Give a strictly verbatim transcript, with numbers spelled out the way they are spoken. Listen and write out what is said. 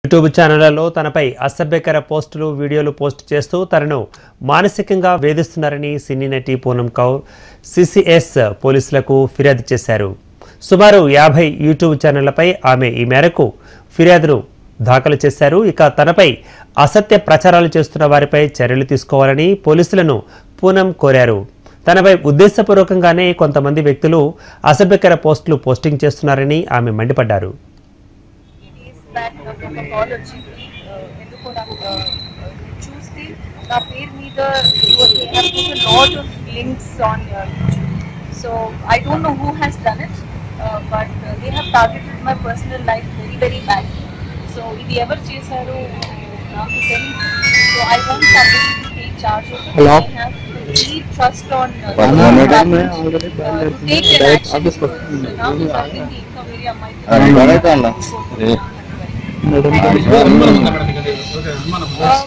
YouTube ఛానళ్లలో తనపై అసభ్యకర పోస్టులు వీడియోలు పోస్ట్ చేస్తూ తనను మానసికంగా వేధిస్తున్నారని సినీ నటి పూనం కౌర్ సిసిఎస్ పోలీసులకు ఫిర్యాదు చేశారు. సుమారు యాభై యూట్యూబ్ ఛానళ్లపై ఆమె ఈ మేరకు ఫిర్యాదును దాఖలు చేశారు. ఇక తనపై అసత్య ప్రచారాలు చేస్తున్న వారిపై చర్యలు తీసుకోవాలని పోలీసులను పూనం కోరారు. తనపై ఉద్దేశపూర్వకంగానే కొంతమంది వ్యక్తులు అసభ్యకర పోస్టులు పోస్టింగ్ చేస్తున్నారని ఆమె మండిపడ్డారు. So I don't know who has done it, uh, but uh, they have targeted my personal life very very badly. So if you ever chesaru now to tell, so I want somebody to take charge of it. Hello? I have complete trust on uh, uh, to take an action. So now if I think the income area might be